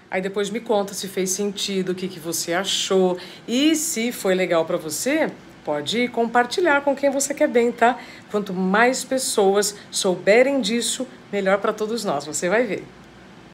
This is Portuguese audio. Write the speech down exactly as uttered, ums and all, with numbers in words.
Aí depois me conta se fez sentido, o que que você achou. E se foi legal para você, pode compartilhar com quem você quer bem, tá? Quanto mais pessoas souberem disso, melhor para todos nós, você vai ver.